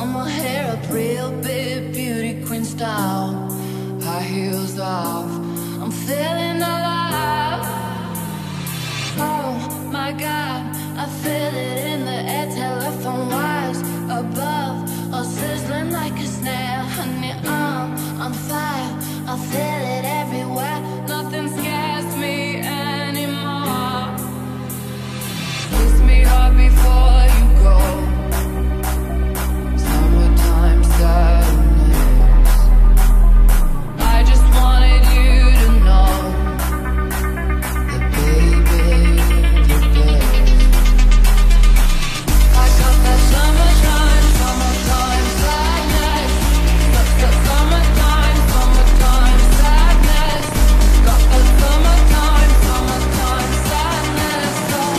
my hair up real big, beauty queen style. High heels off, I'm feeling alive. Oh my God, I feel it in the air. Telephone wires above, all sizzling like a snare. Honey, I'm on fire, I feel it everywhere. Nothing scares me anymore. Kiss me hard before you go. Summertime sadness. I just wanted you to know that, baby, you're the best. I got that summertime sadness. That summertime sadness. Got that summertime sadness.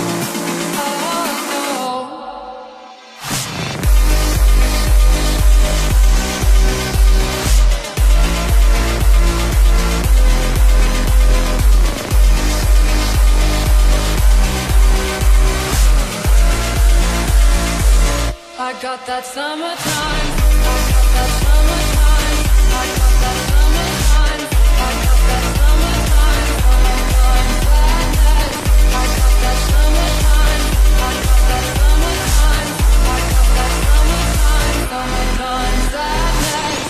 I got that summertime. I got that summertime. I got that summertime. I got that summertime sadness. I got that summertime. I got that summertime. I got that summertime sadness.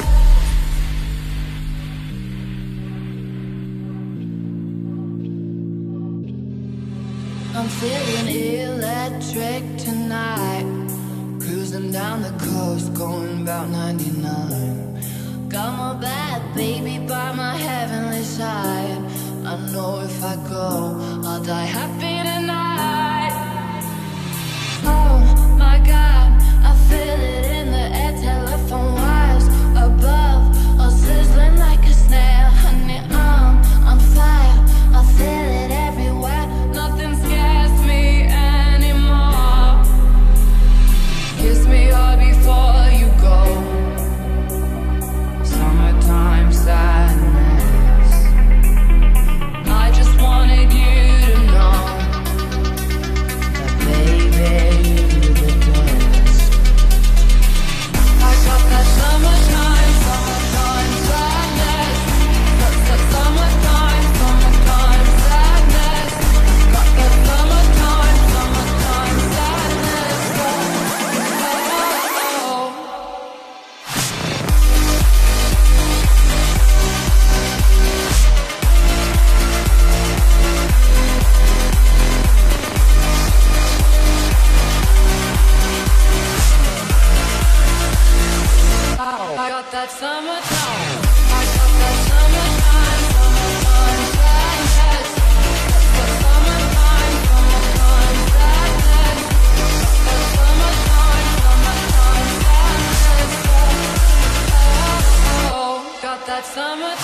I'm feeling electric tonight. Cruising down the coast, going about 99. Got my bad baby by my heavenly side. I know if I go, I'll die happy tonight. Oh my God, I feel it in the air. Telephone wires above, all sizzling like a snare. Honey, I'm on fire, I feel it everywhere. Nothing scares me anymore. Kiss me hard before you go. Summertime sadness. I just wanted you to know that, baby, you're the best. I got that summertime sadness. That summertime sadness. Got that summertime sadness. I got that summertime. I got that summertime sadness. That summertime sadness. That summertime sadness. Oh, got that summertime.